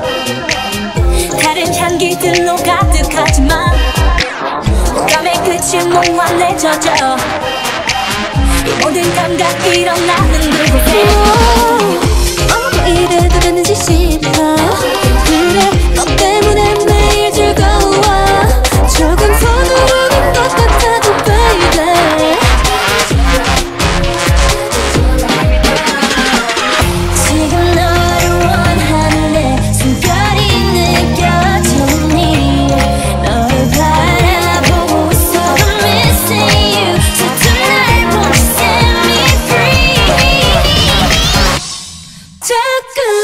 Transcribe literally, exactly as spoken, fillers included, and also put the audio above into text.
다른 향기들로 가득하지만 감의 끝이 몽환에 젖어 이 모든 감각이 일어나는 그곳에 어머 이래도 되는지 싶어. 그래 너 때문에 매일 즐거워. 조금 서두르는 것 같아도 baby. 지금 너를 원하는 내 숨결이 느껴지니 너를 바라보고 있어. I'm missing you. So tonight won't you set me free. 자꾸